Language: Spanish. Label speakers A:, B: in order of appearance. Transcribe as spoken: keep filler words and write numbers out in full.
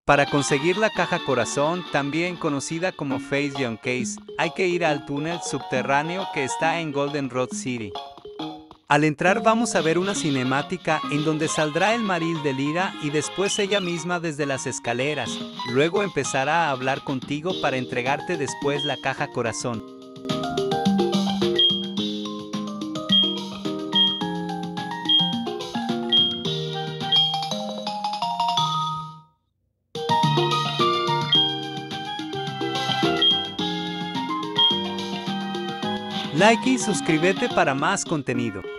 A: Para conseguir la caja corazón, también conocida como Face Young Case, hay que ir al túnel subterráneo que está en Golden Road City. Al entrar vamos a ver una cinemática en donde saldrá el Maril de Lyra y después ella misma desde las escaleras, luego empezará a hablar contigo para entregarte después la caja corazón. Like y suscríbete para más contenido.